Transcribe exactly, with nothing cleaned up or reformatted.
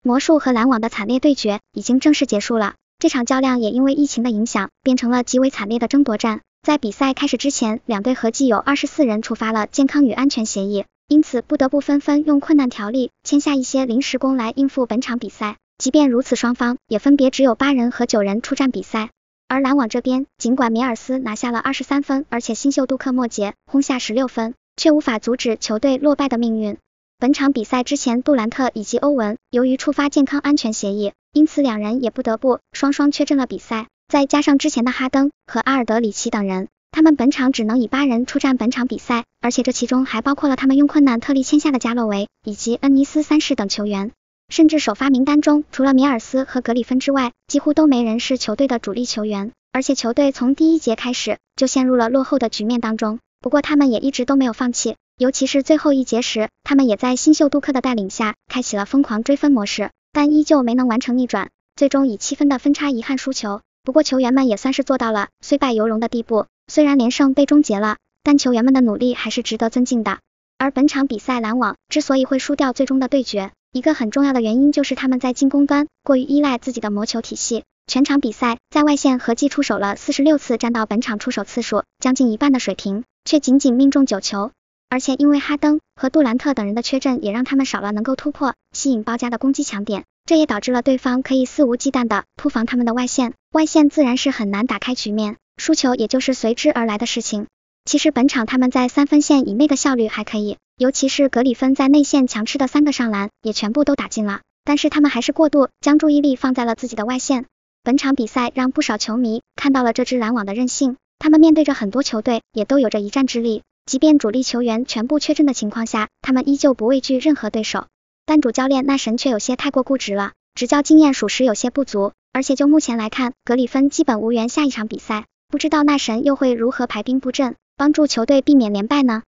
魔术和篮网的惨烈对决已经正式结束了，这场较量也因为疫情的影响，变成了极为惨烈的争夺战。在比赛开始之前，两队合计有二十四人触发了健康与安全协议，因此不得不纷纷用困难条例签下一些临时工来应付本场比赛。即便如此，双方也分别只有八人和九人出战比赛。而篮网这边，尽管米尔斯拿下了二十三分，而且新秀杜克莫杰轰下十六分，却无法阻止球队落败的命运。本场比赛之前，杜兰特以及欧文由于触发健康安全协议，因此两人也不得不双双缺阵了比赛。再加上之前的哈登和阿尔德里奇等人，他们本场只能以八人出战本场比赛，而且这其中还包括了他们用困难特例签下的加洛维以及恩尼斯三世等球员。甚至首发名单中除了米尔斯和格里芬之外，几乎都没人是球队的主力球员，而且球队从第一节开始就陷入了落后的局面当中。不过他们也一直都没有放弃，尤其是最后一节时，他们也在新秀杜克的带领下开启了疯狂追分模式，但依旧没能完成逆转，最终以七分的分差遗憾输球。不过球员们也算是做到了虽败犹荣的地步，虽然连胜被终结了，但球员们的努力还是值得尊敬的。而本场比赛篮网之所以会输掉最终的对决，一个很重要的原因就是他们在进攻端过于依赖自己的魔球体系，全场比赛在外线合计出手了四十六次，占到本场出手次数将近一半的水平，却仅仅命中九球。而且因为哈登和杜兰特等人的缺阵，也让他们少了能够突破吸引包夹的攻击强点，这也导致了对方可以肆无忌惮的突防他们的外线，外线自然是很难打开局面，输球也就是随之而来的事情。其实本场他们在三分线以内的效率还可以，尤其是格里芬在内线强吃的三个上篮也全部都打进了，但是他们还是过度将注意力放在了自己的外线。本场比赛让不少球迷看到了这支篮网的韧性，他们面对着很多球队也都有着一战之力，即便主力球员全部缺阵的情况下，他们依旧不畏惧任何对手。但主教练纳神却有些太过固执了，执教经验属实有些不足，而且就目前来看，格里芬基本无缘下一场比赛，不知道纳神又会如何排兵布阵，帮助球队避免连败呢？